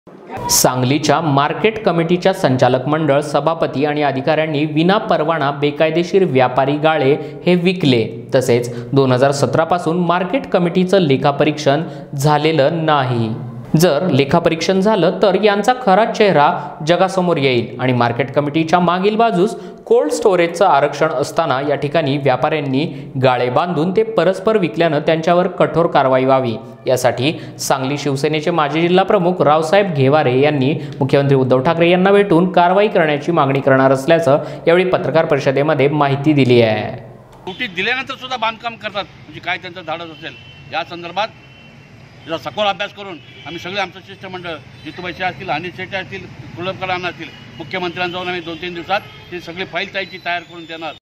सांगलीच्या मार्केट कमिटीच्या संचालक मंडळ सभापती आणि अधिकाऱ्यांनी विनापरवाना बेकायदेशीर व्यापारी गाळे हे विकले। तसेच 2017 पासून मार्केट कमिटीचं लेखापरीक्षण झालेलं नाही। जर लेखापरीक्षण झालं तर यांचा खरा चेहरा जगासमोर येईल आणि मार्केट कमिटीच्या मागील बाजूस कोल्ड स्टोरेजचं आरक्षण असताना या ठिकाणी व्यापाऱ्यांनी गाळे बांधून ते परस्पर विकल्यानं त्यांच्यावर कठोर कारवाई व्हावी यासाठी सांगली शिवसेनेचे माजी जिल्हा प्रमुख रावसाहेब घेवारे यांनी मुख्यमंत्री उद्धव ठाकरे यांना भेटून कारवाई करण्याची मागणी करणार असल्याचं यावेळी पत्रकार परिषदेमध्ये माहिती दिली आहे। नोटीस दिल्यानंतर सुद्धा बांधकाम करतात, म्हणजे काय त्यांचं धाडस असेल या संदर्भात त्याचा सखोल अभ्यास करून आम्ही सगळे आमचं शिष्टमंडळ जितूबाई असतील, अनिल शेट्टी असतील, कुलकर्णी असतील, मुख्यमंत्र्यांना जाऊन आम्ही 2-3 दिवसात ती सगळी फाईल तयार करून देणार।